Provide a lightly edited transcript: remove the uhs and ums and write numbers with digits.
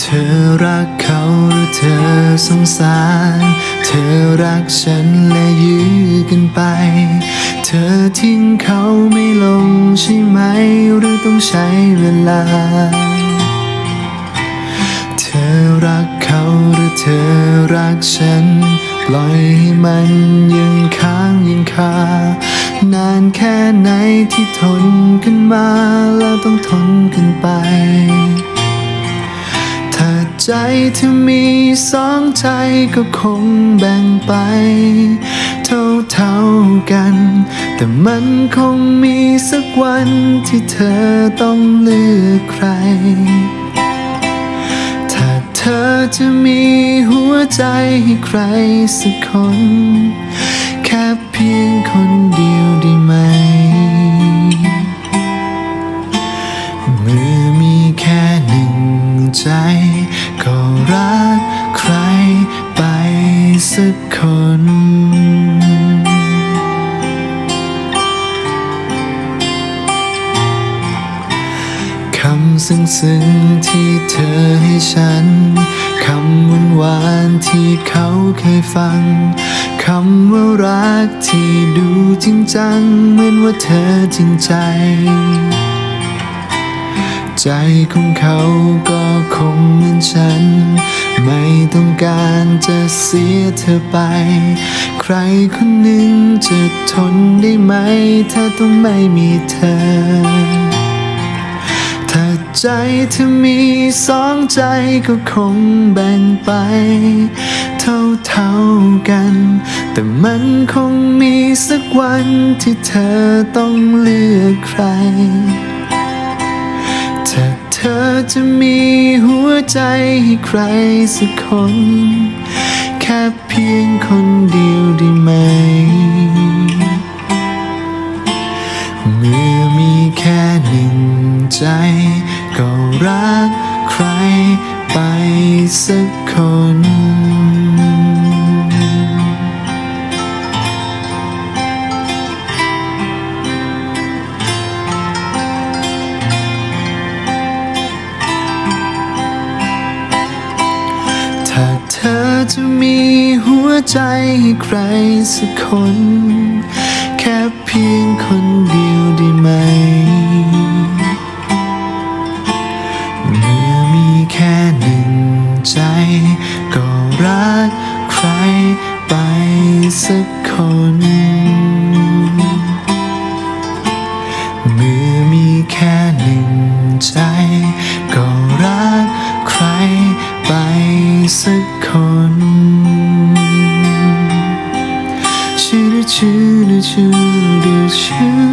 อรักเขาหรือเธอสงสารเธอรักฉันและยื้อกันไปเธอทิ้งเขาไม่ลงใช่ไหมหรือต้องใช้เวลาเธอรักเขาหรือเธอรักฉันปล่อยให้มันยังค้างยังคานานแค่ไหนที่ทนกันมาแล้วต้องทนกันไปถ้าใจเธอมีสองใจก็คงแบ่งไปเท่ากันแต่มันคงมีสักวันที่เธอต้องเลือกใครถ้าเธอจะมีหัวใจให้ใครสักคนแค่เพียงคนเดียวได้ไหมเมื่อมีแค่หนึ่งใจก็รักใครไปสักคนคำซึ้งที่เธอให้ฉันคำหวานที่เขาเคยฟังคำว่ารักที่ดูจริงจังเหมือนว่าเธอจริงใจใจของเขาก็คงเหมือนฉันไม่ต้องการจะเสียเธอไปใครคนหนึ่งจะทนได้ไหมถ้าต้องไม่มีเธอถ้าใจเธอมีสองใจก็คงแบ่งไปเท่ากันแต่มันคงมีสักวันที่เธอต้องเลือกใครถ้าเธอจะมีหัวใจให้ใครสักคนแค่เพียงคนเดียวได้ไหมเมื่อมีแค่หนึ่งใจก็รักใครไปสักคนถ้าเธอจะมีหัวใจให้ใครสักคนแค่เพียงคนเดียวได้ไหมเมื่อมีแค่หนึ่งใจก็รักใครไปสักคนเมื่อมีแค่หนึ่งใจก็รักใครไปสักคนชื่อ